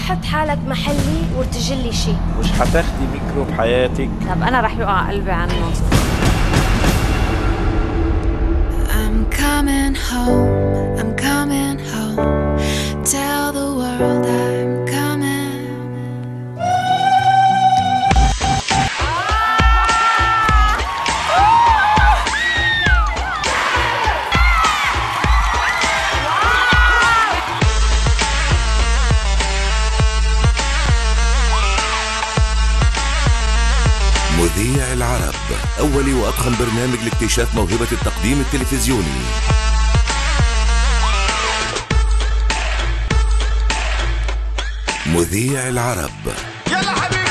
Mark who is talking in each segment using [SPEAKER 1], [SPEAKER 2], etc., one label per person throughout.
[SPEAKER 1] تحط حالك محلي وارتجلي شي.
[SPEAKER 2] مش حتاخدي ميكرو بحياتك.
[SPEAKER 3] طب أنا رح يقع قلبي عنه.
[SPEAKER 4] I'm coming home, I'm coming home. Tell the world I'm coming.
[SPEAKER 5] مذيع العرب، أول وأضخم برنامج لاكتشاف موهبة التقديم التلفزيوني. مذيع العرب.
[SPEAKER 6] يلا حبيبي.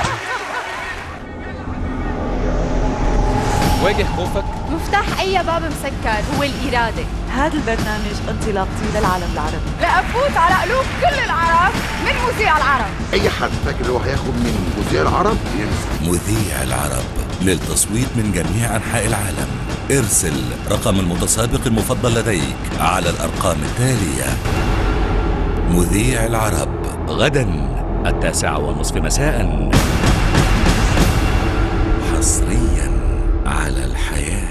[SPEAKER 2] واجه خوفك.
[SPEAKER 3] مفتاح أي باب مسكر هو الإرادة.
[SPEAKER 7] هذا البرنامج انطلاقتي للعالم العربي،
[SPEAKER 3] لأفوت على قلوب كل العرب من مذيع العرب.
[SPEAKER 6] اي حد فاكر هو هياخد من مذيع العرب ينسى.
[SPEAKER 5] مذيع العرب للتصويت من جميع أنحاء العالم. ارسل رقم المتسابق المفضل لديك على الأرقام التالية. مذيع العرب غدا 9:30 مساء، حصريا على الحياة.